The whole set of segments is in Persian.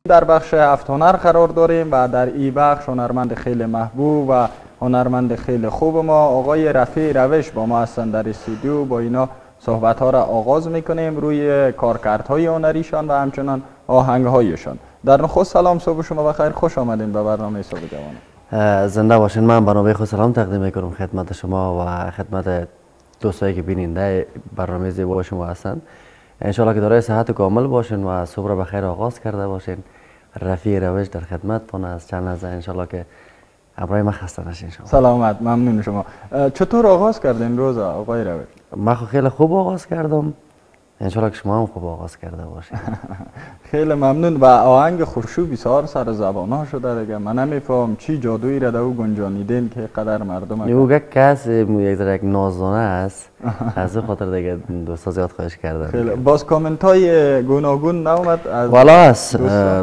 در بخش هفت هنر قرار داریم و در این بخش هنرمند خیلی محبوب و هنرمند خیلی خوب ما آقای رفیع روش با ما هستند در استودیو. با اینا صحبت ها را آغاز میکنیم روی کارکردهای هنریشان و همچنان آهنگ هایشان. در نخست سلام، صبح شما بخیر، خوش آمدین به برنامه صبح جوانان. زنده باشین. من برنامه خود سلام تقدیم میکنم خدمت شما و خدمت دوستایی که بیننده برنامه زیبا شما هستند. انشالله که دارای صحت کامل باشین و صبح را بخیر آغاز کرده باشین. رفیع روش در خدمتتون از چند لحظه انشالله که ابرای ما خسته نشین شما. سلامت، ممنون شما. چطور آغاز کردین روز آقای روش؟ من خیلی خوب آغاز کردم، انشالله که شما هم خوب آغاز کرده باشین. خیلی ممنون. و آهنگ خوشو بسیار سر زبان ها شده دیگه. من نمیفهم چی جادویی را او گنجانیدین که قدر مردم او کس یک نازدانه است، از این خاطر دیگه دوستا زیاد خواهش کردن. خیلی باز کامنت های گوناگون نامد از والا است.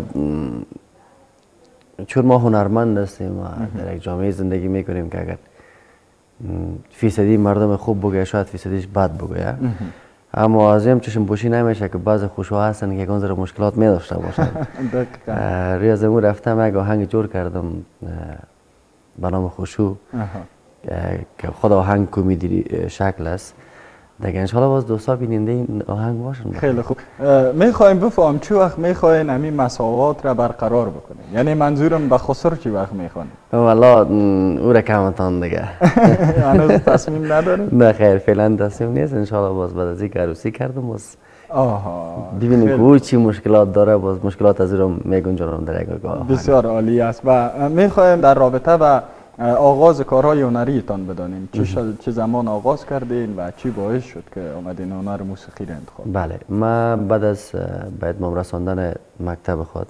چون ما هنرمند هستیم و در یک جامعه زندگی میکنیم که اگر فیصدی مردم خوب بگه شاید فیصدیش بد بگه، اما از این چشم پوشی نمیشه که بعض خوشها هستن که گنزر مشکلات می داشته باشن. روی از امون رفتم یک آهنگ جور کردم به نام خوشو که خود آهنگ کمدی شکل است دیگه. انشالله باز دوستا بیننده این آهنگ باشن. خیلی خوب. میخوایم بفهم چی وقت میخواین همین مساوات را برقرار بکنین؟ یعنی منظورم به خسر چی وقت میخواین؟ والا او را کمتان دیگه. هنوز تصمیم نداریم؟ نه خیر، فعلا تصمیم نیست. انشالله باز بعد از این عروسی کردم باز ببینیم که او چی مشکلات داره، باز مشکلات از رو میگنجانم در یک آهنگ. بسیار عالی است. و میخوایم در رابطه و آغاز کارهای هنریتان بدانیم. چه زمان آغاز کردین و چی باعث شد که آمدین هنر موسیقی را انتخاب؟ بله، من بعد از به اتمام رساندن مکتب خود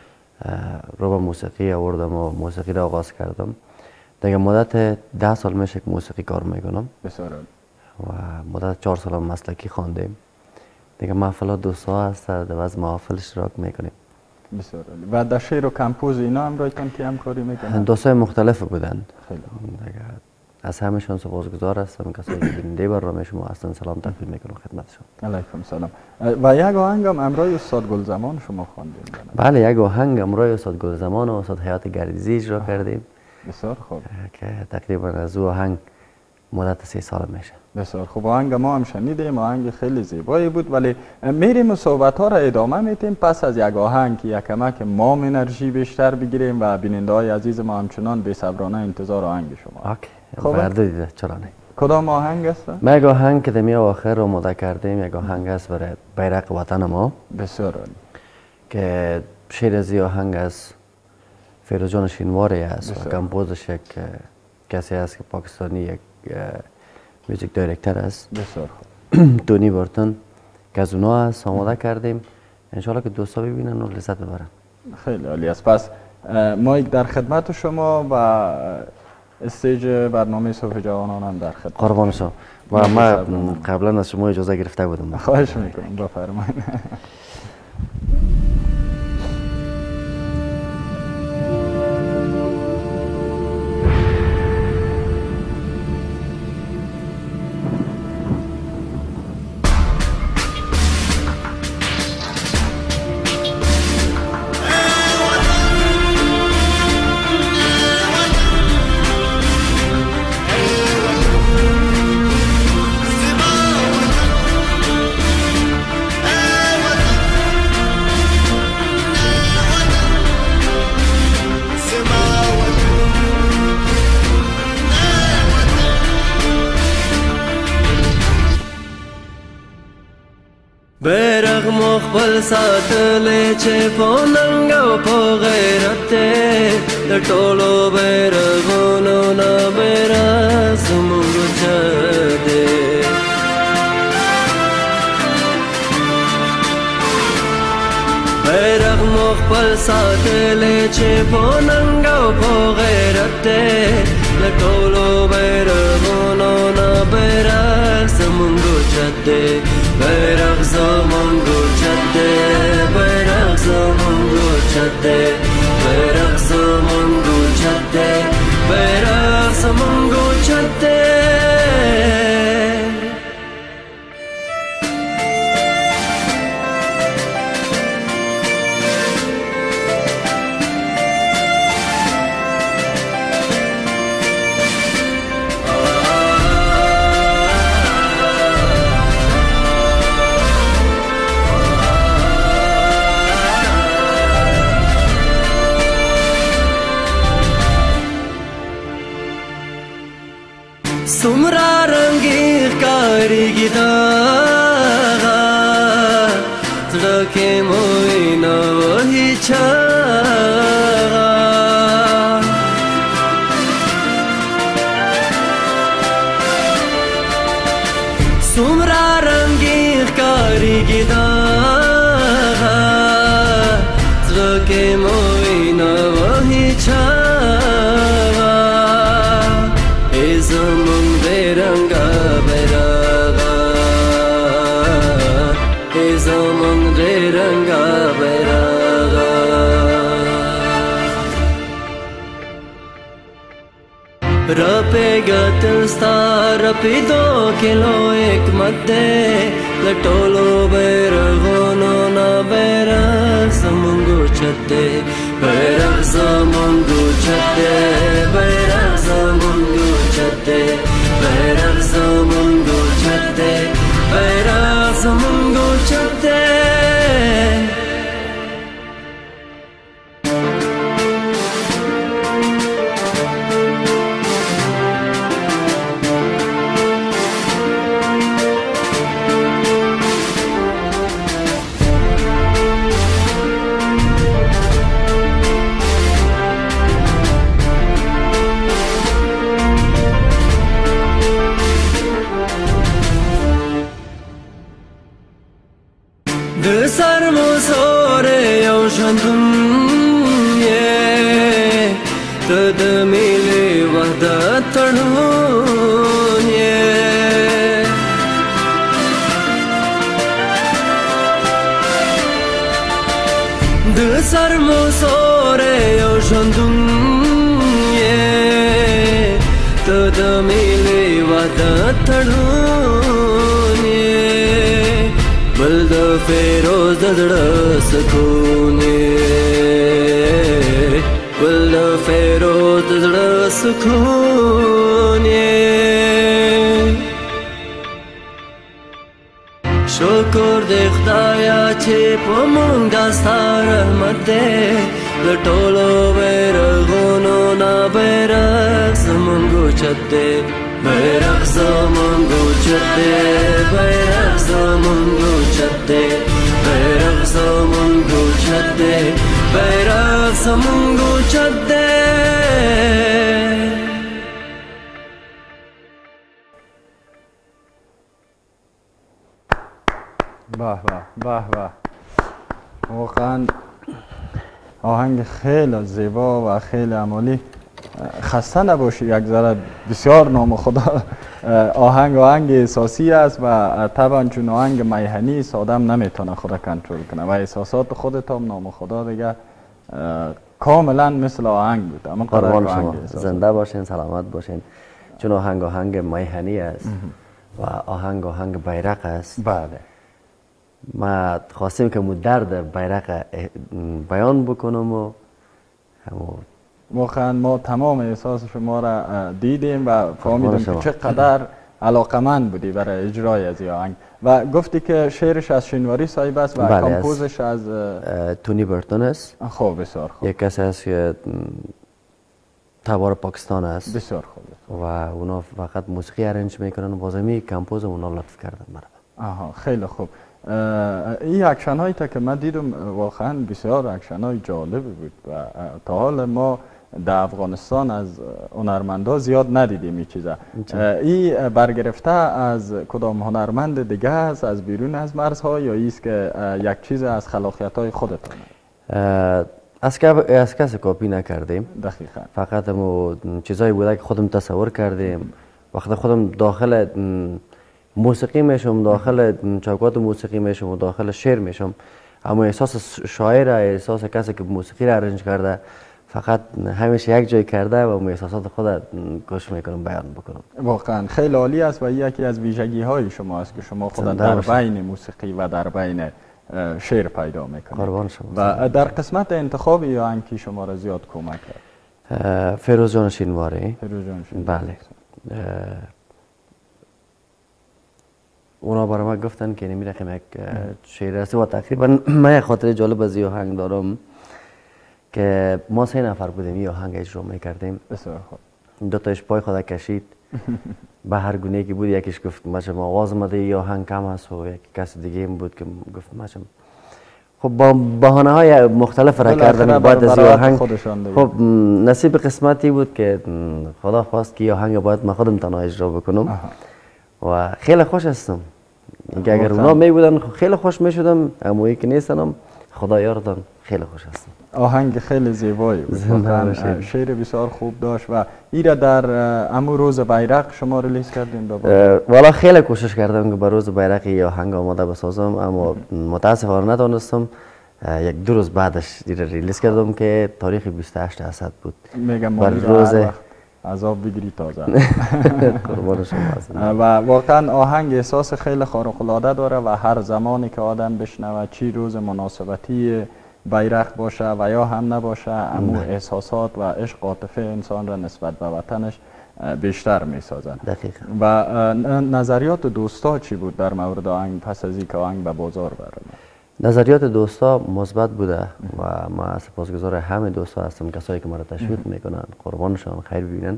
رو به موسیقی آوردم و موسیقی را آغاز کردم. دیگه مدت 10 سال میشه که موسیقی کار میکنم. بسیار عالی. و مدت 4 سال مسلکی خواندیم. دیگه محفلات دوستا هست، در از محافل اشتراک میکنیم. بسیار عالی. و در شعر و کمپوز اینا هم رایتان که همکاری میکنن؟ دوستای مختلف بودند. خیلی از همشون سپاسگزار هستم. کسایی که بیننده برنامه شما هستن سلام تقدیم میکنم خدمتشون. علیکم سلام. و یک آهنگ هم امرای استاد گلزمان شما خواندین؟ بله، یک آهنگ امرای استاد گلزمان و استاد حیات گردیزی اجرا کردیم. بسیار خوب. که تقریبا از او آهنگ مدت 3 سال میشه. بسیار خوب. آهنگ ما هم شنیدیم، آهنگ خیلی زیبایی بود. ولی میریم صحبت ها را ادامه میدیم پس از یک آهنگ که یک کمک ما انرژی بیشتر بگیریم و بیننده های عزیز ما همچنان بی‌صبرانه انتظار آهنگ شما. اوکی. خب چرا نه؟ کدام آهنگ است؟ ما یک آهنگ که دمی آخر رو مده کردیم، یک آهنگ است برای بیرق وطن ما. بسیار عالی. که شعر از این آهنگ است فیروز جان شینواری است و کمپوزش یک کسی است که پاکستانی یک میوزیک دایرکتر است. بسیار خوب. دونی بارتون که از اونا است آماده کردیم. انشالله که دوستا ببینن و لذت ببرن. خیلی عالی است. پس ما در خدمت شما و استیج برنامه صبح جوانان هم در خدمت. قربان شما. و من قبلا از شما اجازه گرفته بودم. خواهش میکنم، بفرمایید. بیرغ مخبل ساتلې چې په ننګ او په غیرت د ټولو بیرغونو نه بیرغ زموږ اوچت دی. بیرغ مخبل ساتلې چې په ننګ او په غیرت د ټولو بیرغونو نه بیرغ زموږ اوچت دی. بیرغ زموږ اوچت دی، بیرغ زموږ اوچت دی، بیرغ زموږ اوچت دی، بیرغ زموږ اوچت دی. تركي موينا وهي چاغا سمرا رنگی خکاری گداغا تركي موينا وهي چاغا ای زمان بیرنگا بیراغا ای زمان بیرنگا بیراغا رپے گتل ستا رپی 2 کلو ایک مدے لٹولو بیرغونو نا بیرغ زمونگو چتے بیرغ زمونگو چتے بیرغ زمونگو چتے بیرغ زمونگو چتے بیرغ زمونگو چتے سر موسوره یو شندون یه تد میلی وحدت تڑون یه د سر موسوره یو شندون یه تد میلی وحدت تڑون یه بل د فیروز د زړه سکون بل د فیروز د زړه سکون شکر دې خدایا چې په مونږ د ستا رحمت دی د ټولو بیرغونو نه بیرغ زمونږ اوچت دی بیرغ زمونږ اوچت دی بیرغ زمونږ اوچت دی بیرغ زمونږ اوچت دی بیرغ زمونږ اوچت دی به به به واقعا آهنگ خیلی زیبا و خیلی عمالی. خسته نباشی، یک ذره بسیار نام خدا آهنگ احساسی است و طبعا چون آهنگ میهنی است آدم نمیتونه خود کنترل کنه و احساسات خودت هم نام خدا دیگه کاملا مثل آهنگ بود. اما قربان شما، زنده باشین، سلامت باشین. چون آهنگ میهنی است و آهنگ بیرق است. بله. ما خواستیم که مو درد بیرق بیان بکنم و واقعا ما تمام احساس شما را دیدیم و فهمیدیم که چقدر علاقمند بودی برای اجرای از این آهنگ و گفتی که شعرش از شینواری صاحب است و کامپوزش از تونی برتون است. خوب، بسیار خوب. یک کسی است که تبار پاکستان است. بسیار خوب. و اونا فقط موسیقی ارنج میکنن و بازمی کامپوز اونا لطف کردن مرا. آها، خیلی خوب. این اکشن هایی تا که من دیدم واقعا بسیار اکشن های جالب بود و تا حال ما در افغانستان از هنرمندا زیاد ندیدیم این چیزا. این برگرفته از کدام هنرمند دیگه است از بیرون از مرزها یا ایست که یک چیز از خلاقیت های خودتونه؟ از کسی کپی نکردیم. دقیقاً. فقط ما چیزایی بوده که خودم تصور کردیم. وقتی خودم داخل موسیقی میشم، داخل چوکات موسیقی میشم و داخل شعر میشم، اما احساس شاعر، احساس کسی که موسیقی را ارنج کرده فقط همیشه یک جای کرده و احساسات خود گوش میکنم بیان بکنم. واقعا خیلی عالی است و یکی از ویژگی های شما است که شما خود در بین موسیقی و در بین شعر پیدا میکنید. قربان شما. و در قسمت انتخاب یا انکی شما را زیاد کمک کرد؟ فیروز جان شینواری. فیروز جان شینواری. بله. اونا برای ما گفتن که نمی رقم یک شعر است و تقریبا من یک خاطر جالب از این آهنگ دارم که ما 3 نفر بودیم این آهنگ اجرا میکردیم. بسیار خوب. 2 تاش پای خدا کشید به هر گونه که بود. یکیش گفت مچم آواز مده این آهنگ کم است و یک کس دیگه بود که گفت مچم خب با بهانه های مختلف را کردن بعد از آهنگ. خب نصیب قسمتی بود که خدا خواست که آهنگ باید من خودم تنها اجرا بکنم و خیلی خوش هستم. اینکه اگر اونا می بودن خیلی خوش می شدم، اما که نیستم خدا یاردن خیلی خوش هستم. آهنگ خیلی زیبایی بود، شعر بسیار خوب داشت و ایره در امو روز بیرق شما ریلیز کردین؟ والا خیلی کوشش کردم که به روز بیرق یا آهنگ آماده بسازم، اما متاسفانه نتونستم. یک دو روز بعدش ریلیز کردم که تاریخ 28 اسد بود. میگم روز عذاب بگیری تازه. قربان شما هستم. و واقعا آهنگ احساس خیلی خارق العاده داره و هر زمانی که آدم بشنوه، چی روز مناسبتی بیرق باشه و یا هم نباشه، اما احساسات و عشق عاطفه انسان را نسبت به وطنش بیشتر می سازن. دقیقاً. و نظریات دوستا چی بود در مورد آهنگ پس از اینکه آهنگ به بازار برآمد؟ نظریات دوستا مثبت بوده و ما سپاسگزار همه دوستا هستم، کسایی که ما را تشویق میکنن، قربانشان خیر ببینن.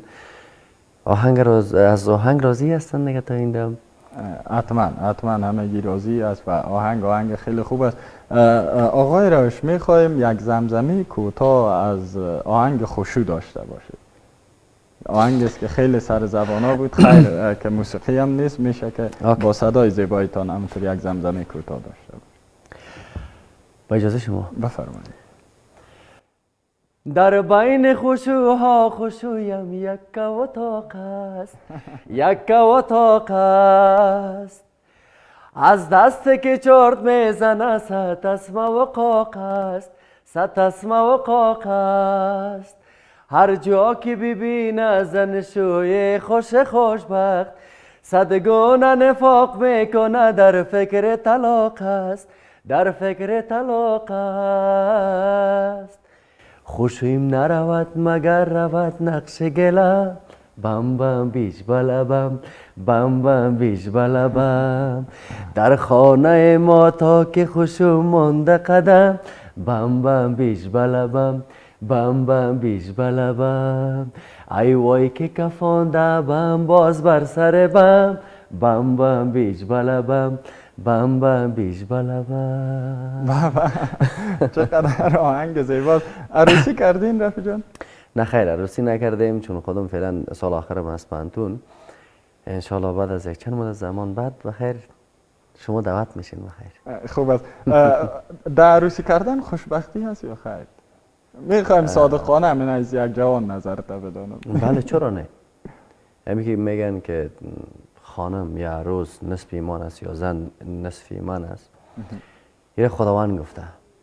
از آهنگ راضی هستن دیگه تا این دم؟ حتما همگی راضی است و آهنگ خیلی خوب است. آقای روش میخوایم یک زمزمه کوتاه از آهنگ خوشو داشته باشید. آهنگ است که خیلی سر زبانا بود، خیر که موسیقی هم نیست، میشه که با صدای زیبایتان همونطور یک زمزمه کوتاه داشته باشید. با اجازه شما بفرمایید. در بین خشوها خشویم یک اتاق است، یک اتاق است، از دست که چرت میزنه ست اسم و قاق است، ست اسم و قاق است. هر جا که ببینه زن شوی خوشبخت، صدگونه نفاق میکنه در فکر طلاق است، در فکر طلاق است. خوشویم نرود مگر رود نقش گله، بم بم بیش بلبم، بم بم بیش بلبم. در خانه ما تا که خوشو مانده قدم، بم بم بیش بلبم، بم بم بیش بلبم. ای وای که کفانده بم باز بر سر بم، بم بم بیش بلبم، بم بم بیش بلبم. چقدر آهنگ زیباست. عروسی کردین رفی جان؟ نه خیر، عروسی نکردیم چون خودم فعلا سال آخرم از پانتون. انشالله بعد از یک چند مدت زمان بعد بخیر شما دعوت میشین. بخیر خوب است. در عروسی کردن خوشبختی هست یا خیر؟ میخوایم صادقانه همین از یک جوان نظرت بدانم. بله چرا نه؟ همین که میگن که خانم یا عروس نصف ایمان است یا زن نصف ایمان است، یه خداوند گفته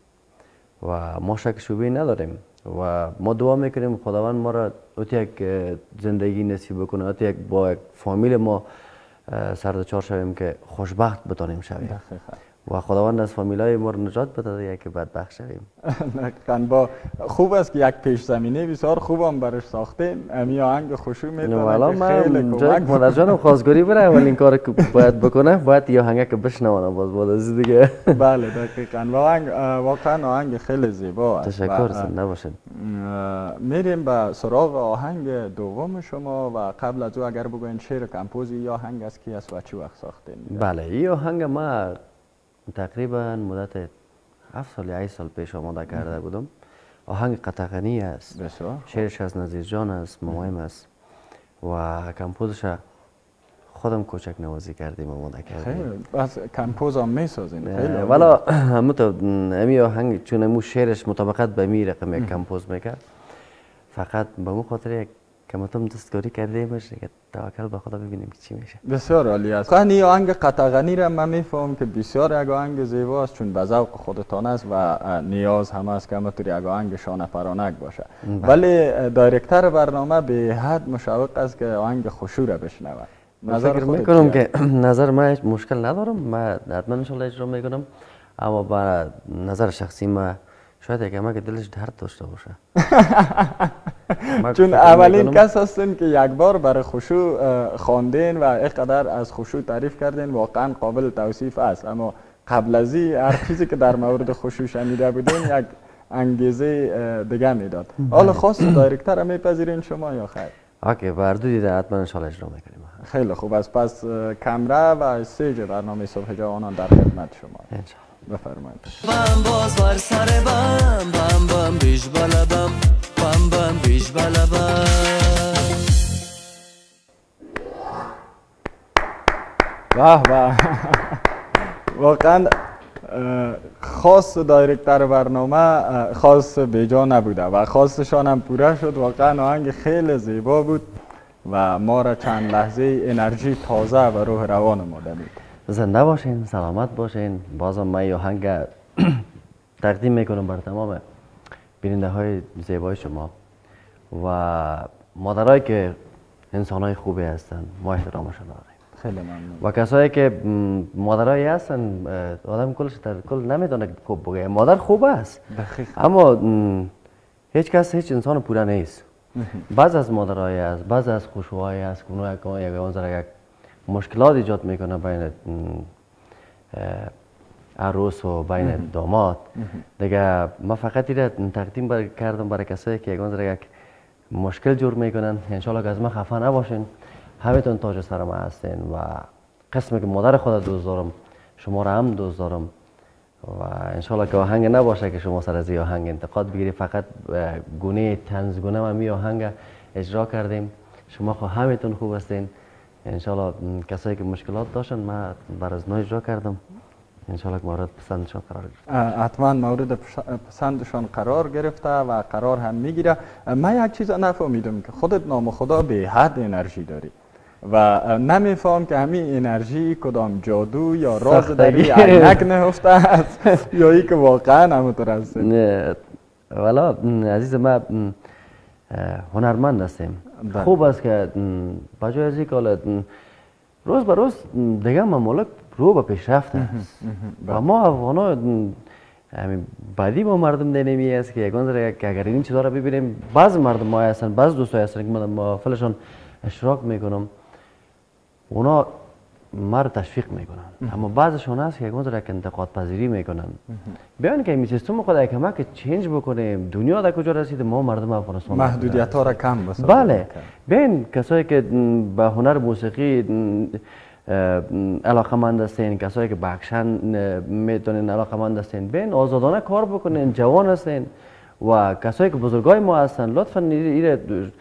و ما شک شبهه نداریم و ما دعا میکنیم خداوند ما را اوت یک زندگی نصیب بکنه، اوت یک با یک فامیل ما سردچار شویم که خوشبخت بتانیم شویم و خداوند از فامیلای ما رو نجات بده یا که بدبخت شویم. با خوب است که یک پیش زمینه بسیار خوبم برش ساختین. امی آهنگ خوشو میتونه که خیلی کمک مادر جانم خواستگاری بره اولین کار که باید بکنه باید یه آهنگ که بشنوانه باز بعد از دیگه. بله دقیقاً. واقعا آهنگ خیلی زیبا است. تشکر زنده باشید. میریم به سراغ آهنگ دوم شما و قبل از او اگر بگوین شعر کمپوز یا آهنگ است کی است و چی وقت ساختین؟ بله این آهنگ ما تقریبا مدت 7 سال یا 8 سال پیش آماده کرده بودم. آهنگ قطغنی است، شعرش از نظیر جان است، مایم است و کمپوزش خودم کوچک نوازی کردیم آماده کردیم. خیلی بس کمپوز هم میسازین؟ والا امی آهنگ چون امو شعرش مطابقت به می رقم یک کمپوز میکرد، فقط به مو خاطر یک کمتم دستکاری کرده باشه که توکل به خدا ببینیم که چی میشه. بسیار عالی است. این آهنگ قطغنی را من میفهمم که بسیار یک آهنگ زیبا است چون به ذوق خودتان است و نیاز هم است که همطور یک آهنگ شانه پرانک باشه. ولی دایرکتر برنامه به حد مشوق است که آهنگ خوشو را بشنوه. نظر فکر میکنم که نظر من مشکل ندارم، من حتما ان شاء الله اجرا میکنم، اما با نظر شخصی ما شاید یکم که دلش درد داشته باشه. چون اولین کس هستین که یک بار برای خشوع خواندین و اینقدر از خشوع تعریف کردین، واقعا قابل توصیف است. اما قبل از این هر چیزی که در مورد خشوع شنیده بودین یک انگیزه دیگه میداد. حالا خاص دایرکتر میپذیرین شما یا خیر؟ اوکی، بردو دیده حتما ان شاء الله اجرا میکنیم. خیلی خوب است. پس کمره و استیج برنامه صبح جوانان در خدمت شما. انشاءالله. بفرمایید. بم باز بر سر بم بم بم بیش بلبم بم بم بیش بلبم. واه واه واقعا خاص دایرکتر برنامه خاص بیجا نبوده و خواستشان هم پوره شد. واقعا آهنگ خیلی زیبا بود و ما را چند لحظه انرژی تازه و روح روان ما دادید. زنده باشین، سلامت باشین. بازم من آهنگ تقدیم میکنم بر تمام بیننده های زیبای شما و مادرایی که انسان های خوبی هستند، ما احترامشون داریم. خیلی ممنون. و کسایی که مادرایی هستن، آدم کلش در کل نمیدونه خوب بگه مادر خوب است، اما هیچ کس هیچ انسان پورا نیست. بعض از مادرایی است، بعض از خوشوهایی است که اونها یک مشکلات ایجاد میکنه بین عروس و بین داماد. دیگه ما فقط ایره تقدیم کردم برای کسایی که یک مشکل جور میکنن. انشالله که از ما خفه نباشین، همتون تاج سر ما هستین و قسمی که مادر خود دوست دارم، شما را هم دوست دارم و انشالله که آهنگ نباشه که شما سر از این آهنگ انتقاد بگیری. فقط گونه طنزگونه ما می آهنگ اجرا کردیم. شما خو همتون خوب هستین. انشالله کسایی که مشکلات داشتن ما بر از نو اجرا کردم. انشالله که مورد پسندشان قرار گرفت. حتما مورد پسندشان قرار گرفته و قرار هم میگیره. من یک چیز نفهمیدم که خودت نام خدا به حد انرژی داری و نمیفهم که همین انرژی کدام جادو یا راز در این عینک نهفته است یا ای که واقعا همونطور است. نه والا عزیز ما هنرمند هستیم. خوب است که بجای از اینکه روز به روز دیگه ممالک رو به پیشرفت است و ما افغانا همین بعدی ما مردم دینمی است که یگان که اگر این چیزا را ببینیم، بعض مردم ما هستن، بعض دوستای هستن که من با فلشان اشتراک میکنم، اونا ما را تشویق میکنن، اما بعضشون هست که یگان که انتقاد پذیری میکنن. بیان که این سیستم خود کمک چینج بکنیم، دنیا در کجا رسیده، ما مردم افغانستان محدودیت ها را کم بسازیم. بله، بیان کسایی که به هنر موسیقی علاقمند هستین، کسایی که به اکشن میتونین علاقمند هستین، بین آزادانه کار بکنین، جوان هستین و کسایی که بزرگای ما هستن لطفا ایره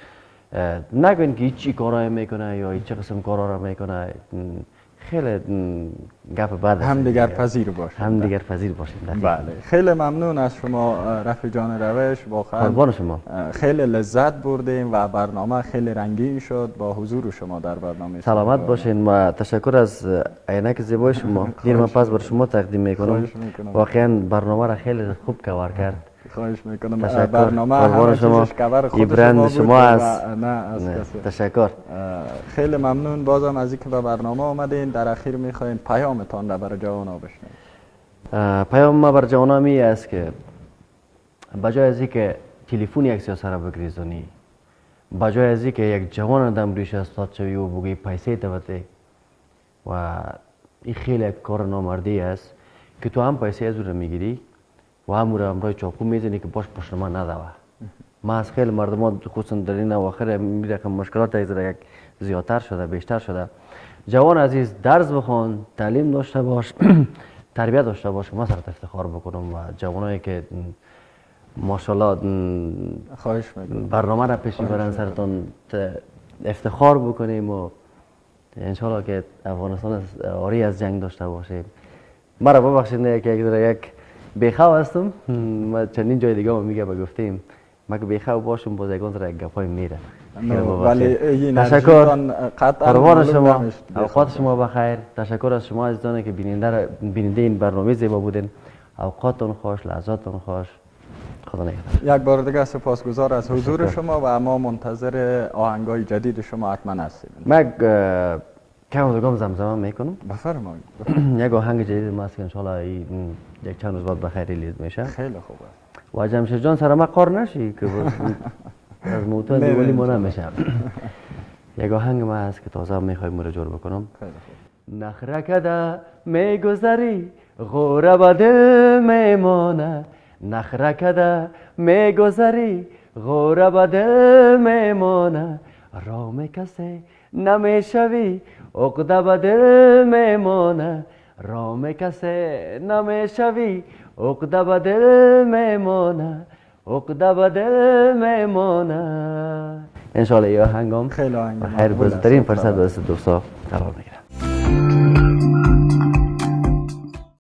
نگوین که هیچی کارای میکنه یا هیچ قسم کارا را میکنه. خیلی گپ بد هم دیگر پذیر باشین. هم دیگر پذیر باشین. بله، خیلی ممنون از شما رفیع جان روش. واقعا شما خیلی لذت بردیم و برنامه خیلی رنگین شد با حضور شما در برنامه. سلامت باشین و تشکر از عینک زیبای شما. دیر من پس بر شما تقدیم میکنم. واقعا برنامه را خیلی خوب کار کرد. خواهش میکنم. برنامه همه شما برند شما است. تشکر. خیلی ممنون بازم از اینکه به برنامه آمدین. در اخیر میخواین پیامتان را برای جوانا بشنویم. پیام ما بر جوانا می است که بجای از اینکه تلفن یک سیاست را بگریزونی، بجای از اینکه یک جوان دم ریش استاد شوی و بگی پیسه دوته و این خیلی کار نامردی است که تو هم پیسه از او میگیری و همون را امرای چاقو میزنی که باش پشت ما ندوه. ما از خیلی مردمان خصوصا در این اواخر میره که مشکلات از یک زیادتر شده، بیشتر شده. جوان عزیز درس بخوان، تعلیم داشته باش، تربیت داشته باش. ما سرت افتخار بکنم و جوانایی که ماشاءالله خواهش میکنم برنامه را پیش میبرن سرتون افتخار بکنیم و انشالله که افغانستان آری از جنگ داشته باشه. مرا ببخشید که یک بیخو هستم. ما چندین جای دیگه ما میگه بگفتیم ما که بیخو باشم باز یکان را یک گپای میره. ولی تشکر. قربان شما. اوقات شما بخیر. تشکر از شما عزیزانی که بیننده این برنامه زیبا بودین. اوقاتتون خوش، لحظاتتون خوش. خدا نگهدار. یک بار دیگه سپاسگزار از حضور شما و ما منتظر آهنگای جدید شما حتما هستیم. من کم دوگام زمزمه میکنم. بفرمایید. یک آهنگ جدید ما است که انشالله یک چند روز بعد بخیر ریلیز میشه. خیلی خوبه. و جمشید جان سر ما قار نشی که از موتور دیولی ما نمیشه. یک آهنگ ما هست که تازه میخوایم مرا جور بکنم. خیلی خوب. نخرکده میگذری غوره به دل میمانه، نخرکده میگذری غوره به دل میمانه، رام کسی نمیشوی عقده به دل میمانه، رام کسی نمیشوی عقده به دل میمونه عقده به دل میمونه. انشالله یا هنگام خیلی آهنگ خیر بزرگترین فرصت واسه دوستا قرار میگیره.